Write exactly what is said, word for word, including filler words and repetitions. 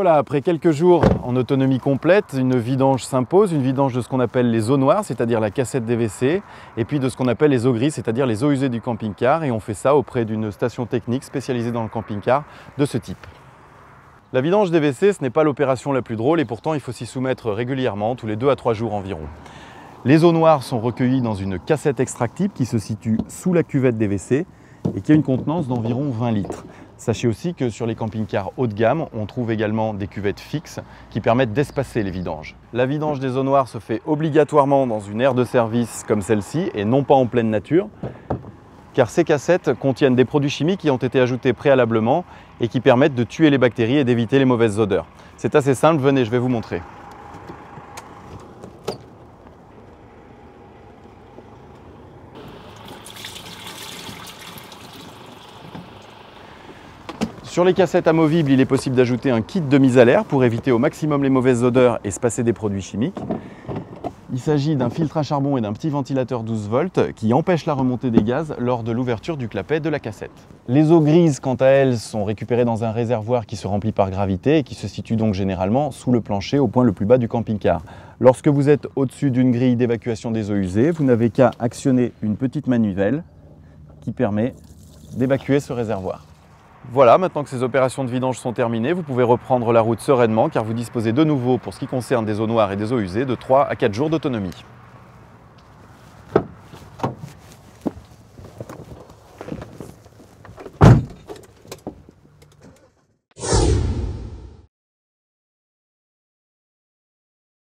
Voilà, après quelques jours en autonomie complète, une vidange s'impose, une vidange de ce qu'on appelle les eaux noires, c'est-à-dire la cassette des W C, et puis de ce qu'on appelle les eaux grises, c'est-à-dire les eaux usées du camping-car, et on fait ça auprès d'une station technique spécialisée dans le camping-car de ce type. La vidange des W C, ce n'est pas l'opération la plus drôle, et pourtant il faut s'y soumettre régulièrement, tous les deux à trois jours environ. Les eaux noires sont recueillies dans une cassette extractible qui se situe sous la cuvette des W C et qui a une contenance d'environ vingt litres. Sachez aussi que sur les camping-cars haut de gamme, on trouve également des cuvettes fixes qui permettent d'espacer les vidanges. La vidange des eaux noires se fait obligatoirement dans une aire de service comme celle-ci et non pas en pleine nature, car ces cassettes contiennent des produits chimiques qui ont été ajoutés préalablement et qui permettent de tuer les bactéries et d'éviter les mauvaises odeurs. C'est assez simple, venez, je vais vous montrer. Sur les cassettes amovibles, il est possible d'ajouter un kit de mise à l'air pour éviter au maximum les mauvaises odeurs et se passer des produits chimiques. Il s'agit d'un filtre à charbon et d'un petit ventilateur douze volts qui empêche la remontée des gaz lors de l'ouverture du clapet de la cassette. Les eaux grises, quant à elles, sont récupérées dans un réservoir qui se remplit par gravité et qui se situe donc généralement sous le plancher au point le plus bas du camping-car. Lorsque vous êtes au-dessus d'une grille d'évacuation des eaux usées, vous n'avez qu'à actionner une petite manivelle qui permet d'évacuer ce réservoir. Voilà, maintenant que ces opérations de vidange sont terminées, vous pouvez reprendre la route sereinement car vous disposez de nouveau, pour ce qui concerne des eaux noires et des eaux usées, de trois à quatre jours d'autonomie.